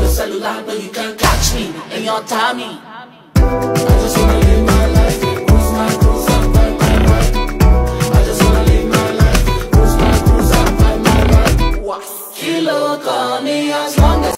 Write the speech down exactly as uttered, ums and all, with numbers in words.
cellular, but you can't catch me in your tummy. I just wanna live my life, cruise my cruise and find my ride. I just wanna live my life, cruise my cruise and find my ride. Kilo